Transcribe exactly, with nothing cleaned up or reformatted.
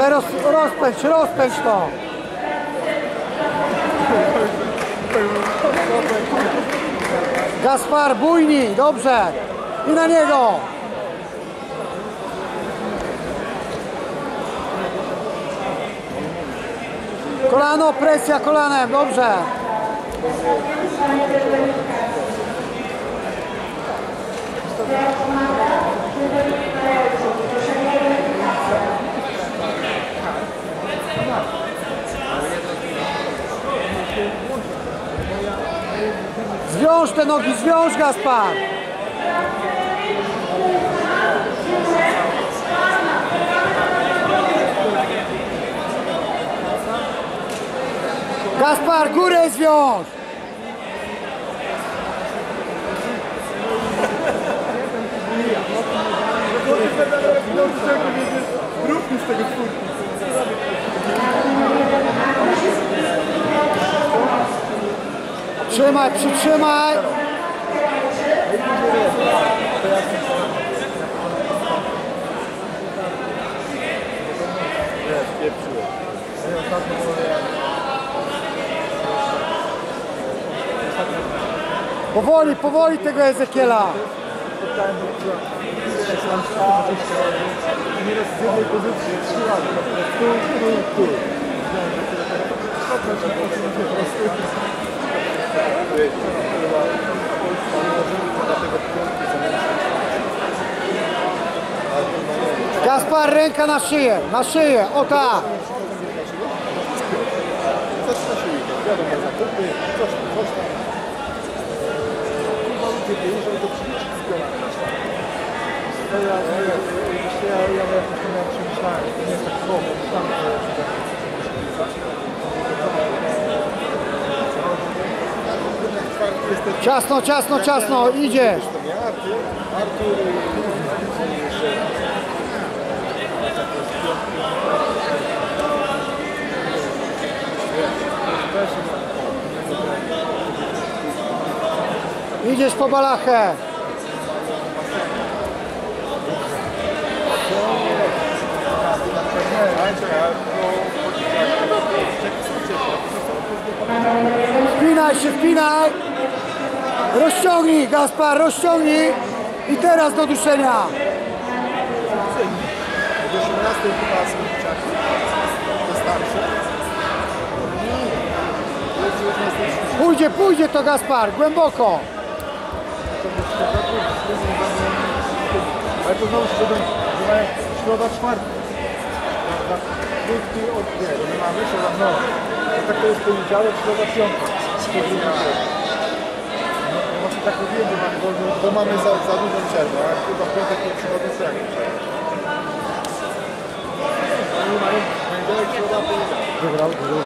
Dawaj, roz, rozpędź, rozpędź to. Gaspar, bujni, dobrze. I na niego. Kolano, presja kolanem, dobrze. Zwiąż te nogi, zwiąż, Gaspar. Gaspar, górę zwiąż. Trzymaj, przytrzymaj. Powoli, powoli tego Ezekiela. Nieraz z jednej pozycji, trzy razy. Tu, tu, tu. Gaspar, ręka na szyję, na szyję, o tak. Coś na siłę, wiadomo, zakupy, coś, coś tam. Kurwa ludzie byli, żeby to przyliczyć z piona. No ja, ja, ja, ja, ja jakoś to miałem przemyślałem, to nie jest tak słowo, tam Ciasno, ciasno, ciasno, idziesz. Artur, Artur Idziesz po balachę. Wpinaj się, wpinaj. Rozciągnij, Gaspar, rozciągnij. I teraz do duszenia. Pójdzie, pójdzie to, Gaspar, głęboko. Ale to znowu się będą środa czwarta. Krótki od nie, nie mamy środa, no. To tak to jest poniedziałek, środa piąta. No właśnie tak mówiłem, bo, bo mamy za, za dużą przerwę, a chyba w piątek nie przychodzą co jak przerwę. Oni mają poniedziałek, środa, poniedziałek.